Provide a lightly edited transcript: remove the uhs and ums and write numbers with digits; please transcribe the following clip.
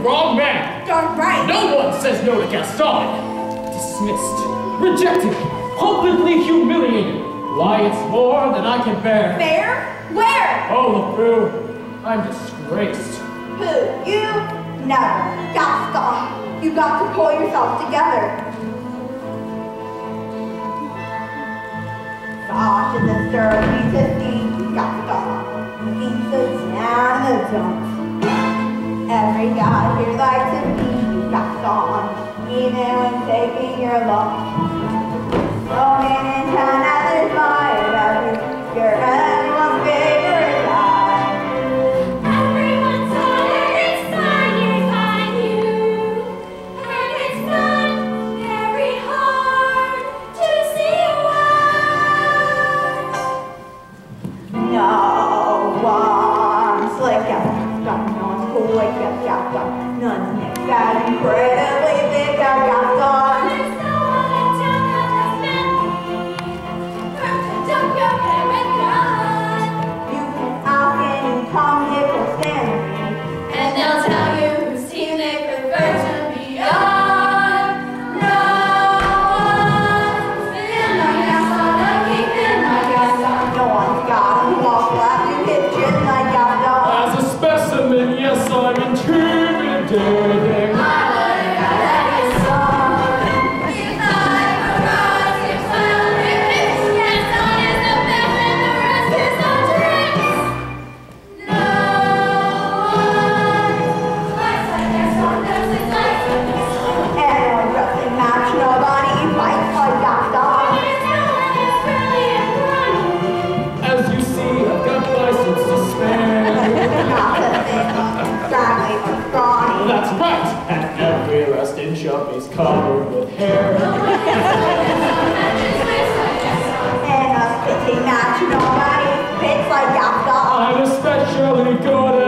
wrong man. Darn right. No one says no to Gaston. Dismissed, rejected, hopelessly humiliated. Why, it's more than I can bear. Bear? Where? Oh, LeFou, I'm disgraced. Who? You? Never. Gaston, you got to pull yourself together. Gosh, is a sturdy to see Gaston. He sits down in the dumps. Every guy here likes to be Gaston, even when taking your lumps. So many times others lie about you. You're everyone's favorite guy. Everyone's inspired by you, and it's not very hard to see why. No one's like Gaston. No one's cool like Gaston. None's next that incredibly big as Gaston. There's no one in town that has met me. Perfect of your hair and gun. You can ask any Tom, Dick, or Stanley. And they'll tell you whose team they prefer to be on. No one's been like Gaston, a kingpin like Gaston. No one's got a walk left you kitchen like Gaston. As a specimen, yes, I'm intimidating. I would have had his song. If I were right, if Gaston is the best and the rest is all tricks. No one fights like Gaston, does it like Gaston. And no wrestling match, nobody fights like Gaston. There's no one as brilliant and running. As you see, I've got license to spare. Not the thing, straggly or scrawny. That's right, and every last inch of me's covered with hair. And a spitting match, nobody spits like Gaston. I'm especially good